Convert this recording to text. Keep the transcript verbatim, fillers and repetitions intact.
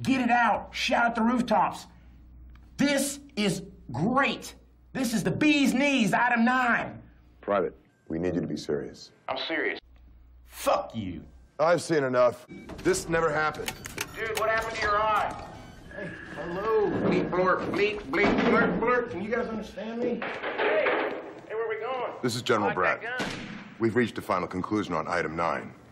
Get it out. Shout at the rooftops. This is great. This is the bee's knees, item nine. Private, we need you to be serious. I'm serious. Fuck you. I've seen enough. This never happened. Dude, what happened to your eye? Hey, hello. Bleep, blort, bleep, bleep, blurt, blurt. Can you guys understand me? Hey, hey, where we going? This is General I like Brad. that gun. We've reached a final conclusion on item nine.